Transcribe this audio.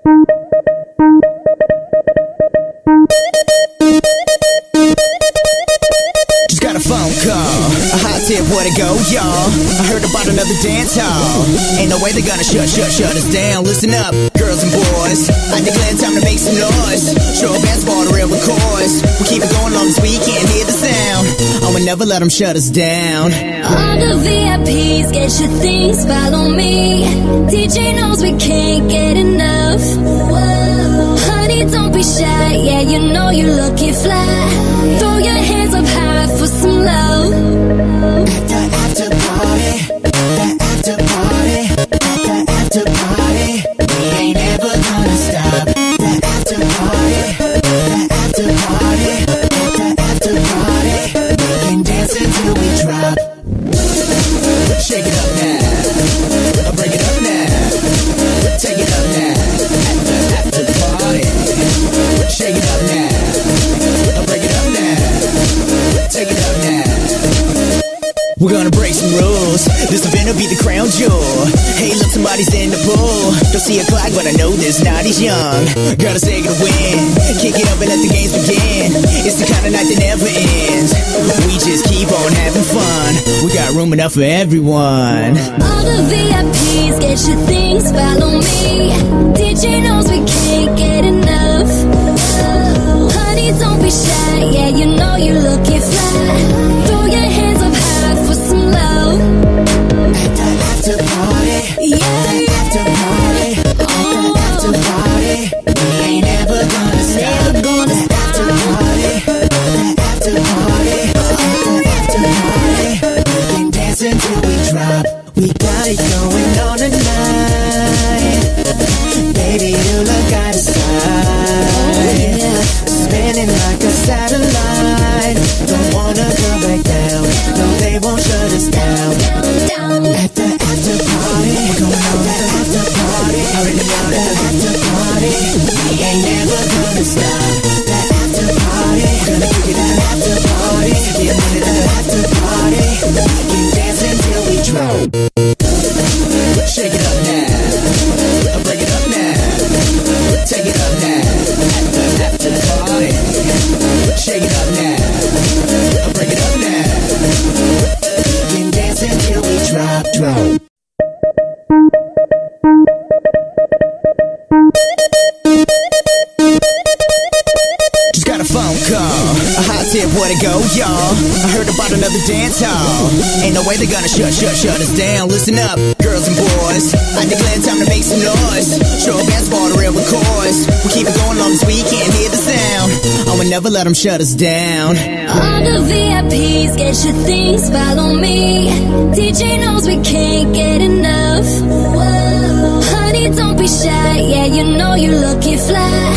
Just got a phone call, a hot tip, where'd it go, y'all? I heard about another dance hall. Ain't no way they're gonna shut us down. Listen up, girls and boys, I declare time to make some noise. Show a dance ball to real records. We keep it going long as we can't hear the sound. I will never let them shut us down. All the VIPs, get your things, follow me. DJ knows we can't get enough. Whoa. Honey, don't be shy, yeah, you know you're looking fly. Throw your hands up high for some love. At the after party, the after party, at the after party, we ain't ever gonna stop. The after party, the after party, at the after party, we can dance until we drop. Shake it up now, break it up now, take it up now. At the after party, shake it up now, break it up now, take it up now. We're gonna break some rules. This event will be the crown jewel. Hey, look, somebody's in the pool. Don't see a clock, but I know this night is young. Gotta say it to win. Kick it up and let the games begin. It's the kind of night that never ends. We just keep on having fun. We got room enough for everyone. All the VIPs, get your things, follow me. DJ knows we can't get enough. Oh, honey, don't be shy, yeah, you know you're looking fly. Throw your hands up high for some love. At the after party, Yeah, the after party, at the after party, we ain't ever gonna stop. never gonna The after stop. party, the after party, at the after party, we can dance until we drop. We got it going on tonight. Baby, you look out of sight. Spinning like a satellite. Don't wanna go back down. No, they won't shut us down. At the after party, we're going on at the after party. Already know that the after party, we ain't never gonna stop. The after party, gonna kick it at the after party. Yeah, at the after party, we can dance until we drop. Shake it up now, break it up now, take it up now. At the after party, shake it up now, break it up now. We can dance until we drop. Just got a phone call, a hot tip, where'd it go, y'all? I heard about another dance hall. Ain't no way they're gonna shut us down. Listen up, girls and boys, I declare time to make some noise. Show a dance ball to real records. We keep it going long as we can't hear the sound. I will never let them shut us down. All the VIPs, get your things, follow me. DJ knows we can't get enough. Whoa. Honey, don't be shy, yeah, you know you're looking fly.